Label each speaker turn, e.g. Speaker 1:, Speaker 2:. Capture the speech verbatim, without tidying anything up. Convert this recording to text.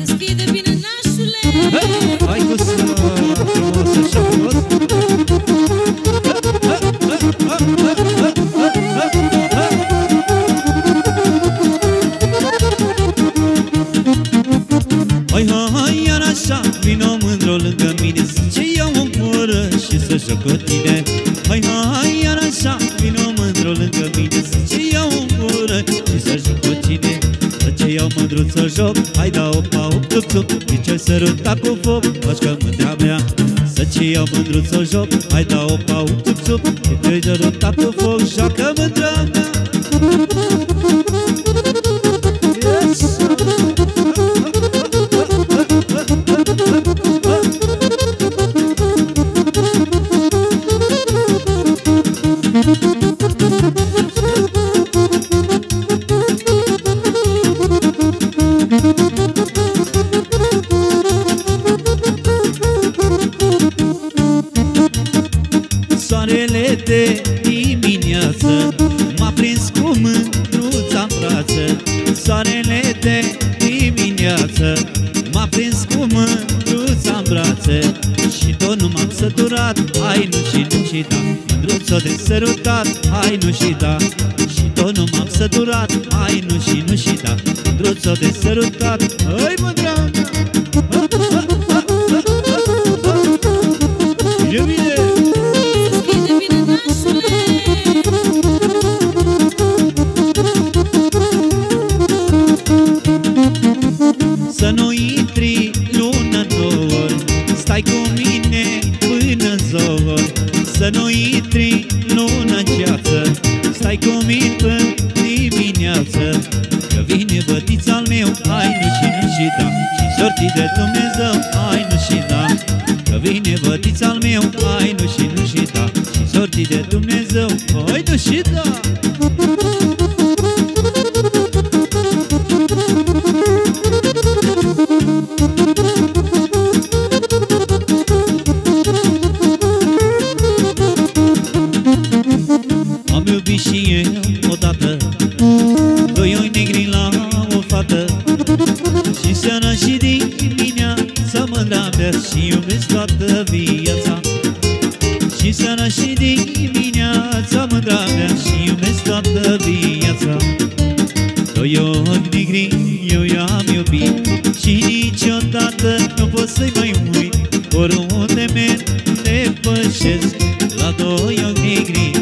Speaker 1: Să-ți fie de bine, nașule.
Speaker 2: Hai cu să frumos, așa frumos. Hai, hai, iar așa, vino mândru lângă mine, zice iau o gură și să joc cu tine. Hai, hai, iar așa, vino mândru lângă mine, zice iau o gură și să joc cu tine. Ce iau mândru să joc, hai da opa, op, tup, tup, zice săruta cu foc, faci că mândrea mea. Să ce iau mândru să joc, hai da opa, op, tup, tup, zice săruta cu foc, joacă mândrea mea. Soarele de dimineață m-a prins cu mândruța-n brață. Soarele de dimineață m-a prins cu mândruța-n brață. Și tot nu m-am săturat, hai nu și nu și da. Mândruț-o de sărutat, hai nu și da. Și tot nu m-am săturat, hai nu și nu și da. Mândruț-o de sărutat, hai mândrea mea. E bine! Să nu intri lună nouă, stai cu mine până zor. Să nu intri lună în ceață, stai cu mine până dimineață. Că vine bătița-l meu, hai nu și nu și da. Și sortii de Dumnezeu, hai nu și da. Că vine bătița-l meu, hai nu și nu și da. Și sortii de Dumnezeu, hai nu și da. Am iubit și eu odată doi oi negri la o fată. Și seara și dimineața mândra mea și iubesc toată viața. Și seara și dimineața mândra mea și iubesc toată viața. Doi oi negri eu i-am iubit și niciodată nu pot să-i mai uit. Oriunde merg te pășesc la doi oi negri